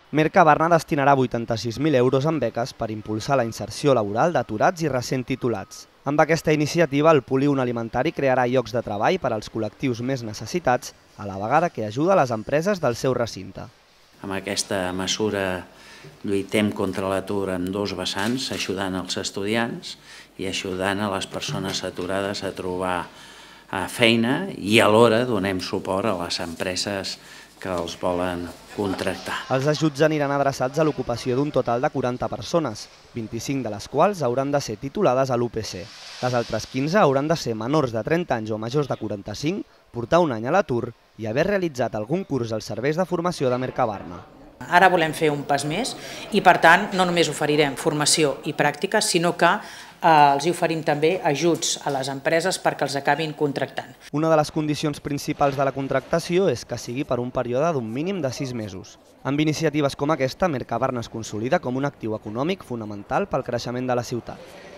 Mercabarna destinarà 86.000 euros en beques per impulsar la inserció laboral d'aturats i recent titulats. Amb aquesta iniciativa, el polígon alimentari crearà llocs de treball per als col·lectius més necessitats, a la vegada que ajuda les empreses del seu recinte. Amb aquesta mesura lluitem contra l'atur en dos vessants, ajudant els estudiants i ajudant a les persones aturades a trobar feina i alhora donem suport a les empreses que els volen contractar. Els ajuts aniran adreçats a l'ocupació d'un total de 40 persones, 25 de les quals hauran de ser titulades a l'UPC. Les altres 15 hauran de ser menors de 30 anys o majors de 45, portar un any a l'atur i haver realitzat algun curs als serveis de formació de Mercabarna. Ara volem fer un pas més i, per tant, no només oferirem formació i pràctica, sinó que els oferim també ajuts a les empreses perquè els acabin contractant. Una de les condicions principals de la contractació és que sigui per un període d'un mínim de 6 mesos. Amb iniciatives com aquesta, Mercabarna es consolida com un actiu econòmic fonamental pel creixement de la ciutat.